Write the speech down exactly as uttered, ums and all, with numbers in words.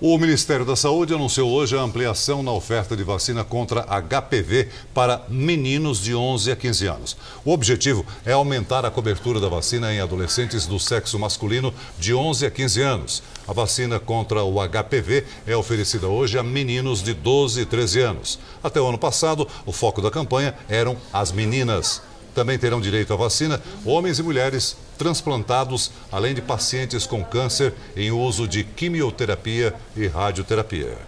O Ministério da Saúde anunciou hoje a ampliação na oferta de vacina contra H P V para meninos de onze a quinze anos. O objetivo é aumentar a cobertura da vacina em adolescentes do sexo masculino de onze a quinze anos. A vacina contra o H P V é oferecida hoje a meninos de doze e treze anos. Até o ano passado, o foco da campanha eram as meninas. Também terão direito à vacina homens e mulheres transplantados, além de pacientes com câncer em uso de quimioterapia e radioterapia.